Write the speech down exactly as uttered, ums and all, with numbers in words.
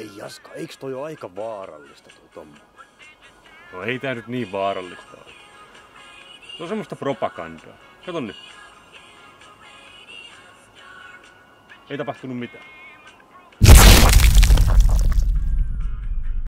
Hei Jaska, eiks toi oo aika vaarallista toi tommoinen? No ei tää nyt niin vaarallista ole. Se on semmoista propagandaa. Kato nyt. Ei tapahtunut mitään.